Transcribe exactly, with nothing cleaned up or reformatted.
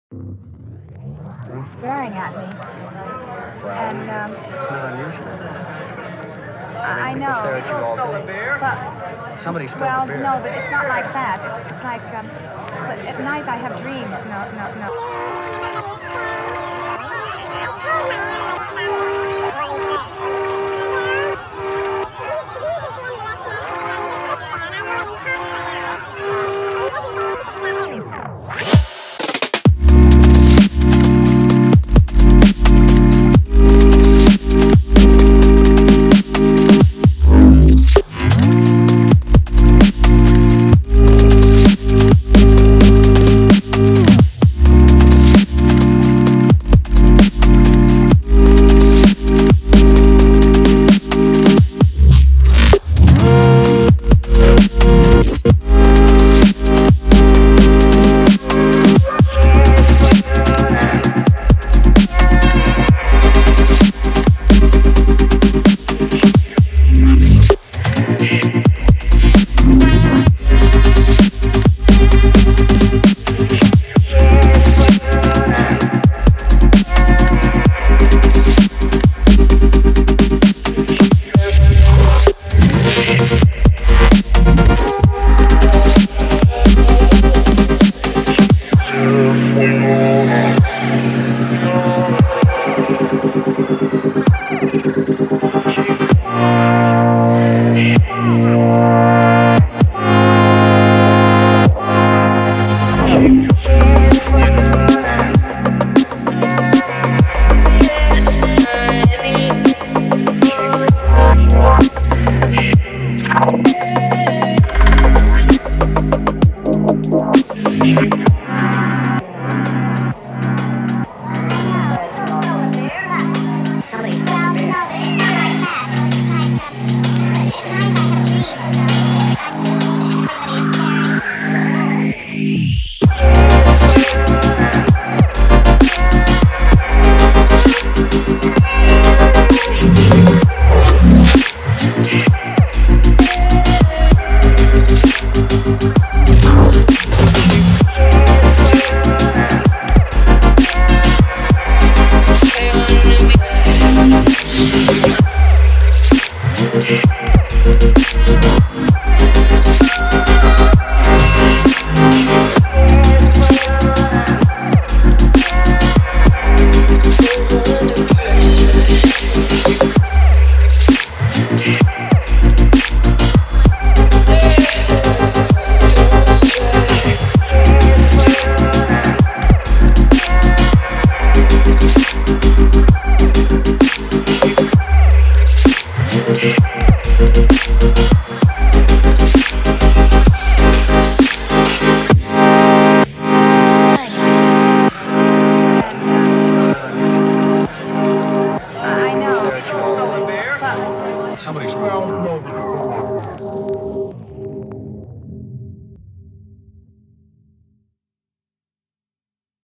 Staring at me. Well, And, um, it's not unusual. I, I People know. stare at you all day. But, Somebody spilled well, the beer. no, but it's not like that. It's, it's like, um, but at night I have dreams, you know, you know, you know. I know. Somebody spilled the beer.